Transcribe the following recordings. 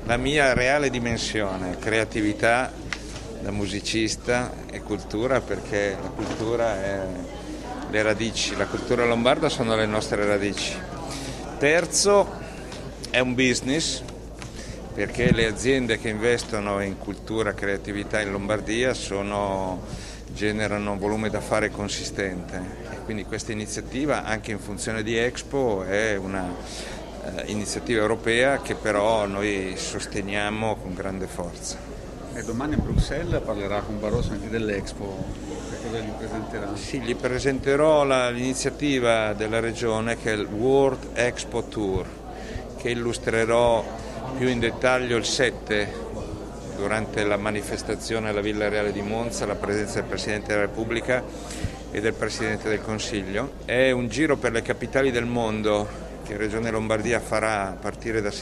La mia reale dimensione, creatività da musicista e cultura, perché la cultura è le radici, la cultura lombarda sono le nostre radici. Terzo, è un business, perché le aziende che investono in cultura, creatività in Lombardia generano un volume d'affari consistente e quindi questa iniziativa, anche in funzione di Expo, è una iniziativa europea che però noi sosteniamo con grande forza. E domani a Bruxelles parlerà con Barroso anche dell'Expo, che cosa gli presenterà? Sì, gli presenterò l'iniziativa della regione che è il World Expo Tour, che illustrerò più in dettaglio il 7 durante la manifestazione alla Villa Reale di Monza, la presenza del Presidente della Repubblica e del Presidente del Consiglio. È un giro per le capitali del mondo che Regione Lombardia farà a partire da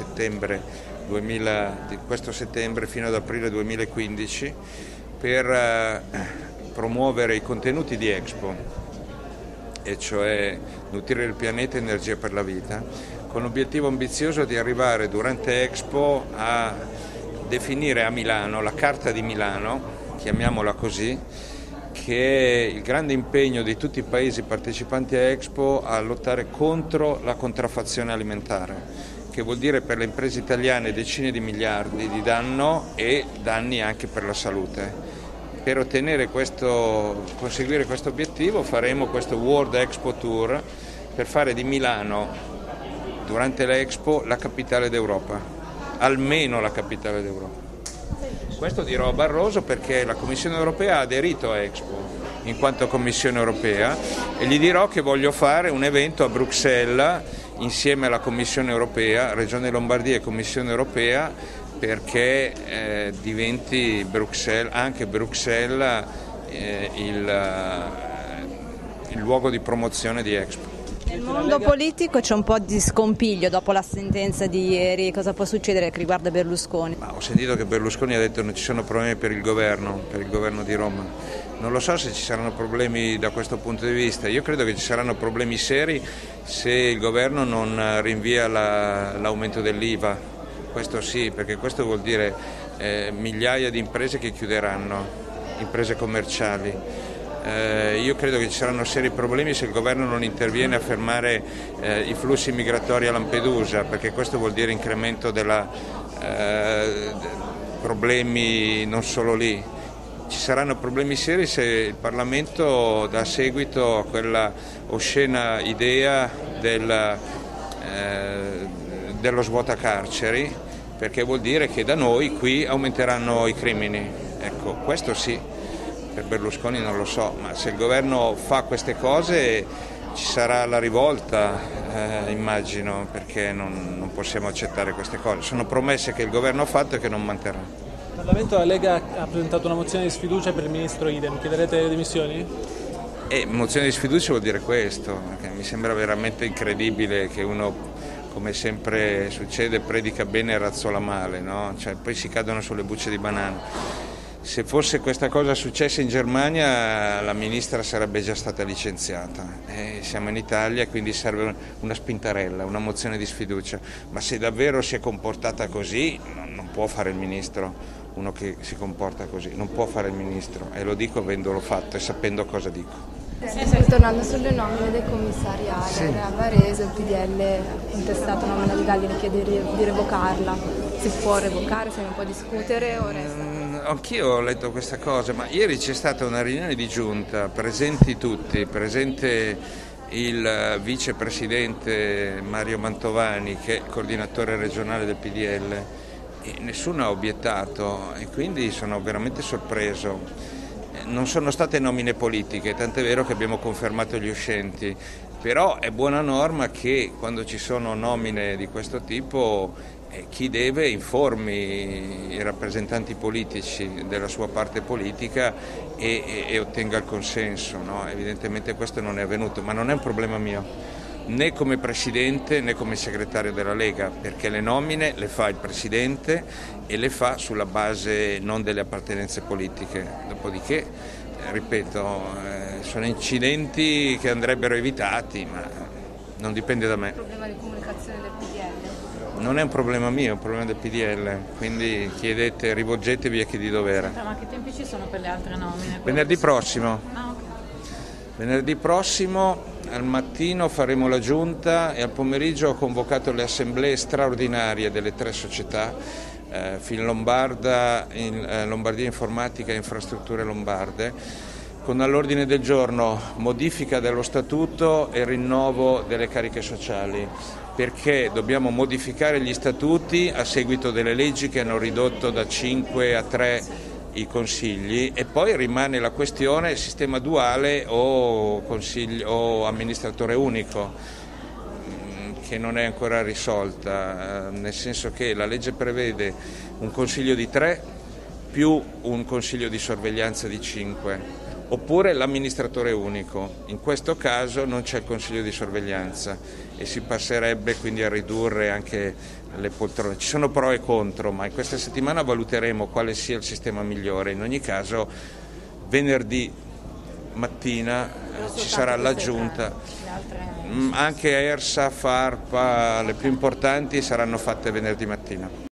questo settembre fino ad aprile 2015 per promuovere i contenuti di Expo, e cioè nutrire il pianeta e energia per la vita, con l'obiettivo ambizioso di arrivare durante Expo a definire a Milano la Carta di Milano, chiamiamola così, che è il grande impegno di tutti i paesi partecipanti a Expo a lottare contro la contraffazione alimentare, che vuol dire per le imprese italiane decine di miliardi di danno e danni anche per la salute. Per conseguire questo obiettivo faremo questo World Expo Tour per fare di Milano durante l'Expo la capitale d'Europa, almeno la capitale d'Europa. Questo dirò a Barroso perché la Commissione europea ha aderito a Expo in quanto Commissione europea e gli dirò che voglio fare un evento a Bruxelles insieme alla Commissione europea, Regione Lombardia e Commissione europea, perché diventi anche Bruxelles il luogo di promozione di Expo. Nel mondo politico c'è un po' di scompiglio dopo la sentenza di ieri, cosa può succedere che riguarda Berlusconi? Ho sentito che Berlusconi ha detto che non ci sono problemi per il governo di Roma. Non lo so se ci saranno problemi da questo punto di vista, io credo che ci saranno problemi seri se il governo non rinvia l'aumento dell'IVA, questo sì, perché questo vuol dire migliaia di imprese che chiuderanno, imprese commerciali. Io credo che ci saranno seri problemi se il governo non interviene a fermare i flussi migratori a Lampedusa, perché questo vuol dire incremento problemi non solo lì. Ci saranno problemi seri se il Parlamento dà seguito a quella oscena idea dello svuotacarceri, perché vuol dire che da noi qui aumenteranno i crimini. Ecco, questo sì. Per Berlusconi non lo so, ma se il governo fa queste cose ci sarà la rivolta, immagino, perché non possiamo accettare queste cose. Sono promesse che il governo ha fatto e che non manterrà. Il Parlamento, la Lega ha presentato una mozione di sfiducia per il ministro Idem, chiederete le dimissioni? Mozione di sfiducia vuol dire questo, perché mi sembra veramente incredibile che uno, come sempre succede, predica bene e razzola male, no? Cioè, poi si cadono sulle bucce di banana. Se fosse questa cosa successa in Germania la ministra sarebbe già stata licenziata. Siamo in Italia, quindi serve una spintarella, una mozione di sfiducia. Ma se davvero si è comportata così non può fare il ministro, uno che si comporta così, non può fare il ministro, e lo dico avendolo fatto e sapendo cosa dico. Tornando sulle nomine dei commissariali, sì. A Varese il PDL ha contestato la nomina di Galli e chiede di revocarla. Si può revocare, se ne può discutere o resta? Anch'io ho letto questa cosa, ma ieri c'è stata una riunione di giunta, presenti tutti, presente il vicepresidente Mario Mantovani, che è coordinatore regionale del PDL, e nessuno ha obiettato e quindi sono veramente sorpreso. Non sono state nomine politiche, tant'è vero che abbiamo confermato gli uscenti, però è buona norma che quando ci sono nomine di questo tipo chi deve informi i rappresentanti politici della sua parte politica e ottenga il consenso, no? Evidentemente questo non è avvenuto, ma non è un problema mio, né come Presidente né come Segretario della Lega, perché le nomine le fa il Presidente e le fa sulla base non delle appartenenze politiche. Dopodiché, ripeto, sono incidenti che andrebbero evitati, ma non dipende da me. Il problema di comunicazione del PDL? Non è un problema mio, è un problema del PDL, quindi rivolgetevi a chi di dovere. Ma che tempi ci sono per le altre nomine? Venerdì prossimo. Ah, ok. Venerdì prossimo al mattino faremo la giunta e al pomeriggio ho convocato le assemblee straordinarie delle 3 società, Finlombarda, Lombardia Informatica e Infrastrutture Lombarde, con all'ordine del giorno modifica dello statuto e rinnovo delle cariche sociali, perché dobbiamo modificare gli statuti a seguito delle leggi che hanno ridotto da 5 a 3 i consigli, e poi rimane la questione sistema duale o amministratore unico, che non è ancora risolta, nel senso che la legge prevede un consiglio di 3 più un consiglio di sorveglianza di 5, oppure l'amministratore unico. In questo caso non c'è il consiglio di sorveglianza e si passerebbe quindi a ridurre anche le poltrone. Ci sono pro e contro, ma in questa settimana valuteremo quale sia il sistema migliore. In ogni caso venerdì mattina ci sarà la giunta, anche ERSA, FARPA, le più importanti saranno fatte venerdì mattina.